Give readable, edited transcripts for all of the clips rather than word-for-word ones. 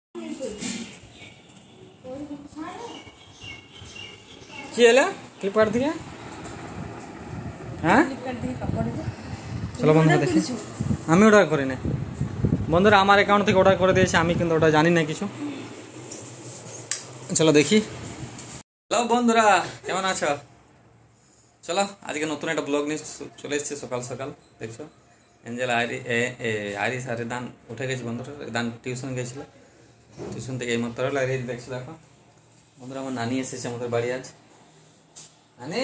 কি এলা ক্লিপ কাট দিকে হ্যাঁ চলো বন্ধুরা দেখি আমি অর্ডার করি না বন্ধুরা আমার অ্যাকাউন্ট থেকে অর্ডার করে দিয়েছে আমি কিন্তু ওটা জানি না কিছু চলো দেখি হ্যালো বন্ধুরা কেমন আছো চলো আজকে নতুন একটা ব্লগ নিয়ে চলে এসেছি সকাল সকাল দেখছো এঞ্জেল আইরিস আর দান উঠে গেছি বন্ধুরা দান টিউশন গেছিল টিউশন থেকে এই মাত্র আইরিস দেখছো দেখো বন্ধুরা আমার নানি এসেছে আমাদের বাড়ি আজ নানি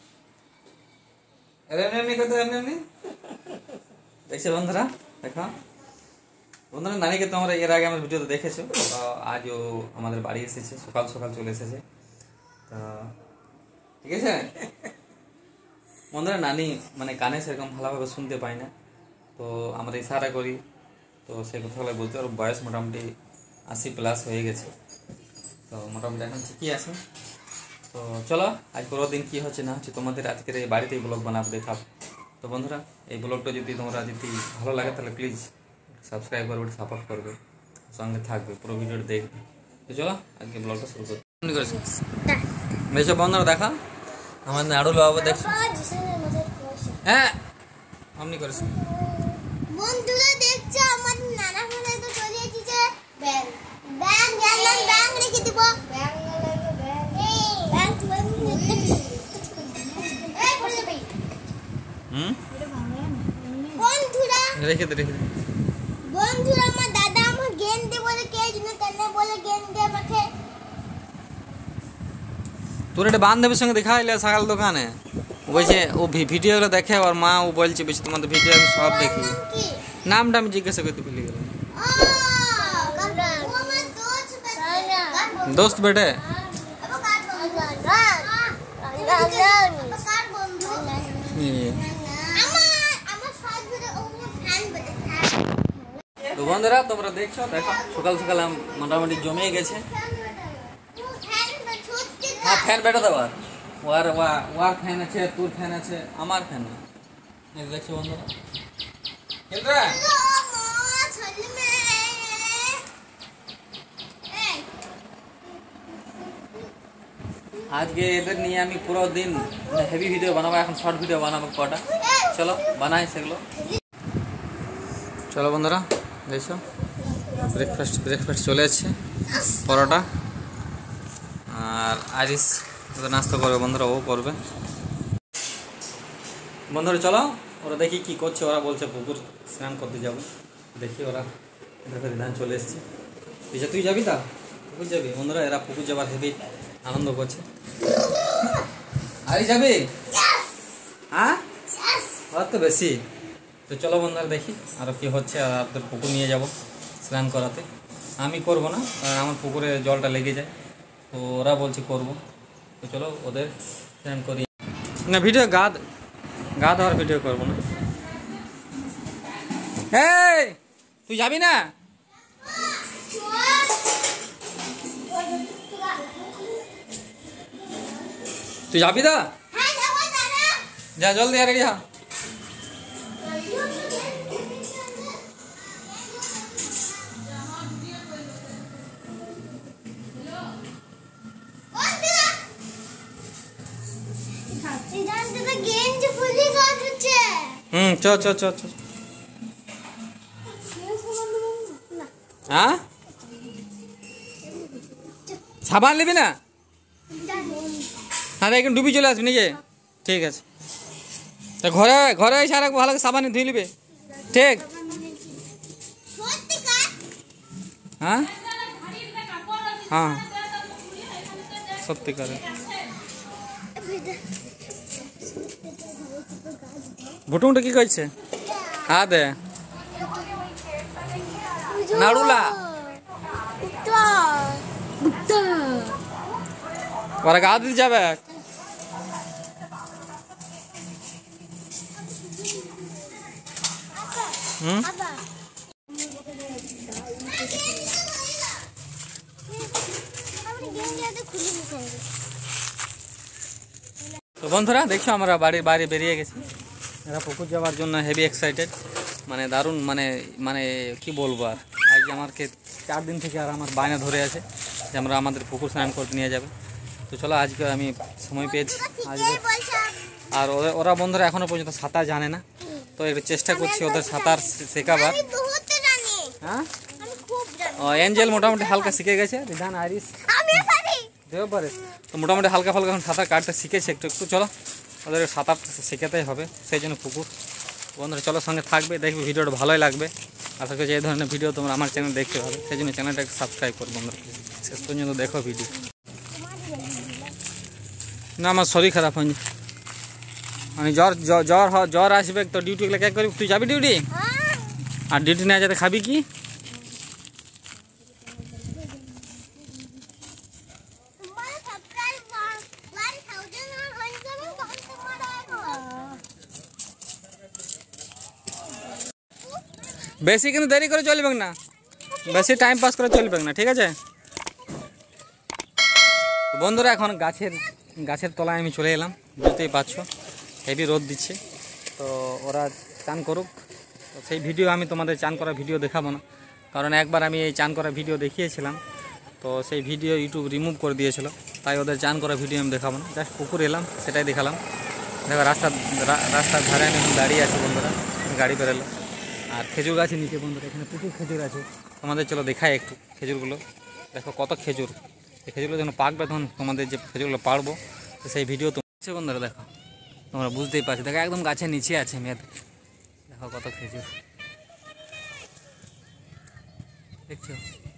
এমনি করতে এমনি দেখছো বন্ধুরা দেখো বন্ধুরা নানিকে তোমরা এর আগে আমার ভিডিওতে দেখেছো আজ ও আমাদের বাড়ি এসেছে সকাল সকাল চলে এসেছে তো ঠিক আছে বন্ধুরা নানি মানে কানে সেরকম ভালোভাবে শুনতে পায় না তো আমরা ইশারা করি তো সেই কথাগুলো বলতে ওর বয়স মোটামুটি 80+ হয়ে গেছে তো মোটামুটি এখন ঠিকই আছে তো চলো আজ পুরো দিন কী হচ্ছে না হচ্ছে তোমাদের আজকের এই বাড়িতেই ব্লগ বানাবো দেখাব তো বন্ধুরা এই ব্লগটা যদি তোমরা যদি ভালো লাগে তাহলে প্লিজ সাবস্ক্রাইব করবে সাপোর্ট করবে সঙ্গে থাকবে পুরো ভিডিওটা দেখবে তো চলো আজকে ব্লগটা শুরু করতে দেখছো বন্ধুরা দেখা আমার নাড়ুল বাবা দেখছো হ্যাঁ আমনি করেছি বন্ধুরা দেখছো আমার নানা ফোনে তো চলে এসেছে ব্যাং ব্যাং ব্যাং ব্যাং রেখে দিব ব্যাং ব্যাং ব্যাং এই পড়ে যাবে বন্ধুরা রেখে দে বন্ধুরা আমার দাদা আমার গেম দে বলে কে জন্য কেন বলে গেম দে আমাকে তোর একটা বান্ধবীর সঙ্গে দেখা এলে সকাল দোকানে বলছে ও ভিডিওগুলো দেখে আর মা ও বলছে বেশি তোমাদের ভিডিও আমি সব দেখি নামটা আমি জিজ্ঞাসা করতে ভুলে গেলাম दोस्त बेटे तो बंधुरा তোমরা দেখছো দেখো সকাল সকাল মোটামুটি জমে গেছে হ্যাঁ ফ্যান বেটা দেওয়ার ওয়ার ফ্যান আছে তোর ফ্যান আছে আমার ফ্যান দেখছো বন্ধুরা কেন্দ্রা আজকে এদের নিয়ে আমি পুরো দিন হেভি ভিডিও বানাবো এখন শর্ট ভিডিও বানাবো কটা চলো বানাই সেগুলো চলো বন্ধুরা দেখছো ব্রেকফাস্ট চলে যাচ্ছে পরোটা আর আইরিস নাস্তা করবে বন্ধুরা ও করবে বন্ধুরা চলো ওরা দেখি কি করছে ওরা বলছে পুকুর স্নান করতে যাবো দেখি ওরা ধান চলে এসছে পিছা তুই যাবি তা পুকুর যাবি বন্ধুরা এরা পুকুর যাবার হেবি আনন্দ করছে আরে যাবি হ্যাঁ ওর তো বেশি তো চলো বন্ধুরা দেখি আরো কি হচ্ছে আর আপনাদের পুকুর নিয়ে যাব স্নান করাতে আমি করব না কারণ আমার পুকুরে জলটা লেগে যায় তো ওরা বলছে করব তো চলো ওদের স্নান করি না ভিডিও গা দেওয়ার ভিডিও করবো না এই তুই যাবি না তুই যাবি দা যা জলদি আর রেডি হ চ হ্যাঁ সাবান নিবি না হ্যাঁ এখন ডুবি চলে আসবি নাকি ঠিক আছে তা ঘরে এসে আর ভালো সাবান ধুয়ে নিবে ঠিক হ্যাঁ হ্যাঁ সত্যি করে ভুটুংটা কি করছে হ্যাঁ দে নাড়ুলা ওরা গা দিতে যাবে তো বন্ধুরা দেখছো আমরা বাড়ি বেরিয়ে গেছি এরা পুকুর যাওয়ার জন্য হেভি এক্সাইটেড মানে দারুণ মানে কি বলবো আর আজ আমাকে 4 দিন থেকে আর আমার বায়না ধরে আছে যে আমরা আমাদের পুকুর স্নান করতে নিয়ে যাবে। তো চলো আজকে আমি সময় পেয়েছি আজকে। আর ওরা বন্ধুরা এখনও পর্যন্ত সাঁতার জানে না, তো একটু চেষ্টা করছি ওদের সাঁতার শেখাবার। হ্যাঁ এঞ্জেল মোটামুটি হালকা শিখে গেছে, রিধান আইরিস দেও পারে, তো মোটামুটি হালকা ফালকা এখন সাঁতার কাটতে শিখেছে একটু একটু। চলো ওদের সাঁতার শেখাতেই হবে, সেই জন্য পুকুর। বন্ধুরা চলো সঙ্গে থাকবে, দেখবে ভিডিওটা ভালোই লাগবে। আশা করছি এই ধরনের ভিডিও তোমরা আমার চ্যানেল দেখতে পাবে, সেই জন্য চ্যানেলটাকে সাবস্ক্রাইব করো বন্ধুরা, শেষ পর্যন্ত দেখো ভিডিও। না আমার শরীর খারাপ হয়নি, মানে জ্বর আসবে তো ডিউটি গেলে কে করবি? তুই যাবি ডিউটি? আর ডিউটি না যেতে খাবি কি? বেশি কিন্তু দেরি করে চলবে না, বেশি টাইম পাস করে চলবে না, ঠিক আছে? বন্ধুরা এখন গাছের তলায় আমি চলে এলাম, বুঝতেই পারছো হেভি রোদ দিচ্ছে। তো ওরা চান করুক, তো সেই ভিডিও আমি তোমাদের চান করা ভিডিও দেখাবো না, কারণ একবার আমি এই চান করা ভিডিও দেখিয়েছিলাম, তো সেই ভিডিও ইউটিউব রিমুভ করে দিয়েছিল, তাই ওদের চান করা ভিডিও আমি দেখাবো না। জাস্ট পুকুর এলাম সেটাই দেখালাম। দেখো রাস্তার ধারে আমি দাঁড়িয়ে আছি বন্ধুরা, গাড়ি বেরোলো। আর খেজুর গাছের নিচে বন্ধুরা এখানে প্রচুর খেজুর আছে, তোমাদের চলো দেখাই একটু খেজুরগুলো। দেখো কত খেজুর, এই খেজুরগুলো যখন পাকবে তখন তোমাদের যে খেজুরগুলো পারবো তো সেই ভিডিও তোমার বন্ধুরা দেখো, তোমরা বুঝতেই পারছো। দেখো একদম গাছের নিচে আছে মেদ, দেখো কত খেজুর দেখছো।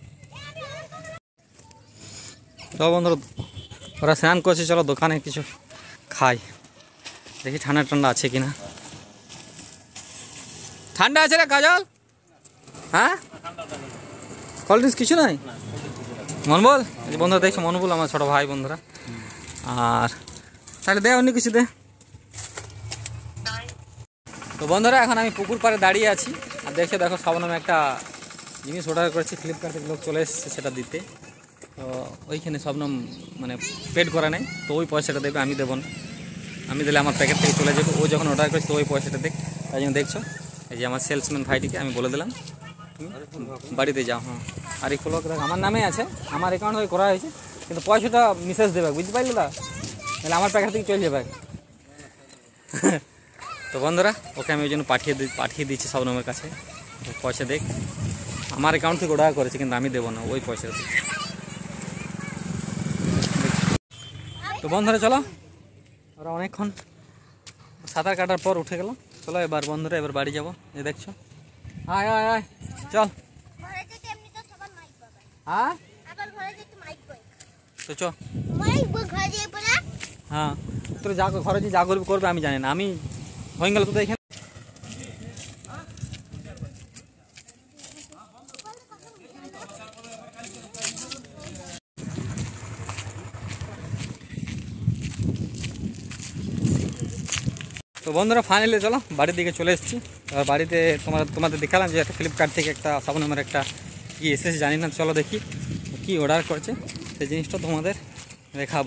চলো বন্ধুরা ওরা স্নান করছে, চলো দোকানে কিছু খাই, দেখি ঠান্ডা ঠান্ডা আছে কিনা। ঠান্ডা আছে রে কাজল? হ্যাঁ কোল্ড ড্রিঙ্কস কিছু নাই? মনবল বন্ধুরা দেখছো, মনবল আমার ছোটো ভাই বন্ধুরা। আর তাহলে দে অন্য কিছু দে। তো বন্ধুরা এখন আমি পুকুর পাড়ে দাঁড়িয়ে আছি, আর দেখো শবনম একটা জিনিস অর্ডার করেছি, ফ্লিপকার্ট থেকে লোক চলে এসেছে সেটা দিতে। তো ওইখানে শবনম মানে পেড করা নেই, তো ওই পয়সাটা দেবে, আমি দেবো না। আমি দিলে আমার প্যাকেট থেকে চলে যাবে, ও যখন অর্ডার করেছে তো ওই পয়সাটা দেখ। তাই জন্য দেখছো এই যে আমার সেলসম্যান ভাইটিকে আমি বলে দিলাম বাড়িতে যাও। হ্যাঁ আরিফুল হক আমার নামে আছে, আমার অ্যাকাউন্ট হয়ে করা হয়েছে, কিন্তু পয়সাটা মেসেজ দেবে, বুঝতে পারলি দা? তাহলে আমার প্যাকেট থেকে চলে যাবে। তো বন্ধুরা ওকে আমি ওই জন্য পাঠিয়ে দিচ্ছি শবনমের কাছে, পয়সা দেখ। আমার অ্যাকাউন্ট থেকে অর্ডার করেছে কিন্তু আমি দেবো না ওই পয়সাটা। তো বন্ধুরা চলো, ওরা অনেকক্ষণ সাঁতার কাটার পর উঠে গেল, চলো এবার বন্ধুরা এবার বাড়ি যাবো। এই দেখছো আয় আয় আয় চল। হ্যাঁ তো চ। হ্যাঁ তোর যা ঘরে যে যা করবে আমি জানি না, আমি হয়ে গেল তো এখানে। তো বন্ধুরা ফাইনালি চলো বাড়ির দিকে চলে এসেছি। এবার বাড়িতে তোমাদের দেখালাম যে একটা ফ্লিপকার্ট থেকে একটা শবনমের একটা কি এসেছে জানি না, চলো দেখি কি অর্ডার করছে, সেই জিনিসটা তোমাদের দেখাবো।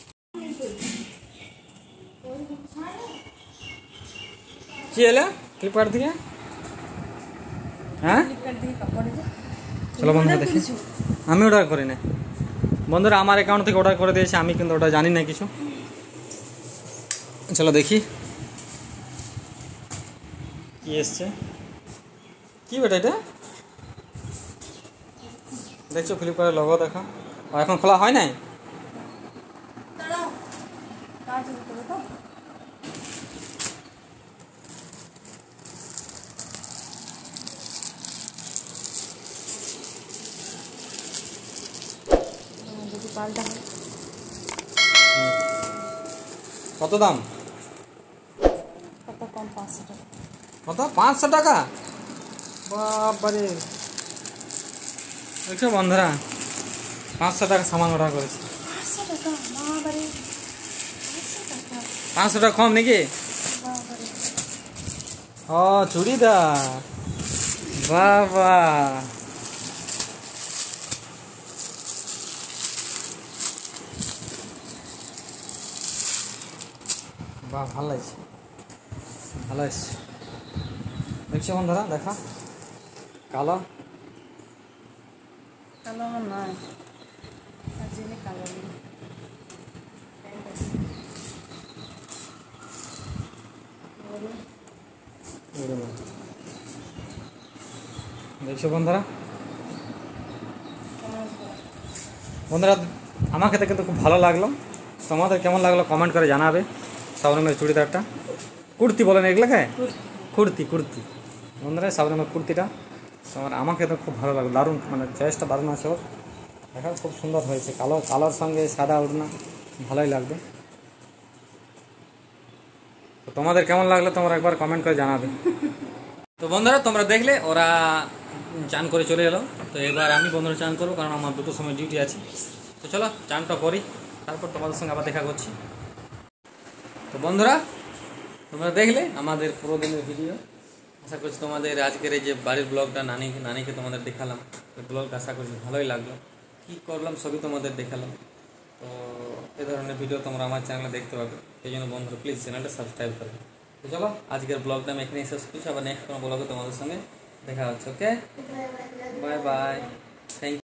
কি এলো ফ্লিপকার্ট থেকে? হ্যাঁ চলো বন্ধুরা দেখি, আমি অর্ডার করি না বন্ধুরা, আমার অ্যাকাউন্ট থেকে অর্ডার করে দিয়েছে, আমি কিন্তু ওটা জানি না কিছু। চলো দেখি কি এসছে। কি বেটা এটা দেখছো ফ্লিপকার্টের লোগো দেখা, এখন খোলা হয় নাই। কত দাম? কত? 500 টাকা? বাবারে দেখছো বন্ধুরা 500 টাকা সামান অর্ডার করেছি। 500 টাকা কম নাকি? ও চুড়িদার, বাবা বাহ ভালো লাগছে, ভালো এসছে দেখছো বন্ধুরা, দেখা কালো কালো আমার নয়, আর যিনি কালো নেই। দেখছো বন্ধুরা, বন্ধুরা আমাকে তো কিন্তু খুব ভালো লাগলো। তোমাদের কেমন লাগলো কমেন্ট করে জানাবে। শাবনমের চুড়িদারটা, কুর্তি বলেন এগুলোকে, কুর্তি কুর্তি বন্ধুরা, শাবনমের কুর্তিটা তোমার আমাকে তো খুব ভালো লাগলো, দারুণ, মানে চয়েসটা দারুণ আছে ওর। দেখা খুব সুন্দর হয়েছে, কালো কালোর সঙ্গে সাদা ওড়না ভালোই লাগবে। তো তোমাদের কেমন লাগলো তোমরা একবার কমেন্ট করে জানাবে। তো বন্ধুরা তোমরা দেখলে ওরা চান করে চলে এলো। তো এবার আমি বন্ধুরা চান করবো, কারণ আমার 2টোর সময় ডিউটি আছে। তো চলো চানটা করি, তারপর তোমাদের সঙ্গে আবার দেখা করছি। তো বন্ধুরা তোমরা দেখলে আমাদের পুরো দিনের ভিডিও। আশা করছি তোমাদের আজকের এই যে বাড়ির ব্লগটা নানিকে তোমাদের দেখালাম, এই ব্লগটা আশা করছি ভালোই লাগলো। কী করলাম সবই তোমাদের দেখালাম। তো এই ধরনের ভিডিও তোমরা আমার চ্যানেলে দেখতে পাবে, সেই জন্য বন্ধুরা প্লিজ চ্যানেলটা সাবস্ক্রাইব করবে। তো চলো আজকের ব্লগটা আমি এখানেই শেষ করছি, আবার নেক্সট কোনো ব্লগে তোমাদের সঙ্গে দেখা হচ্ছে। Okay, bye bye, thank you.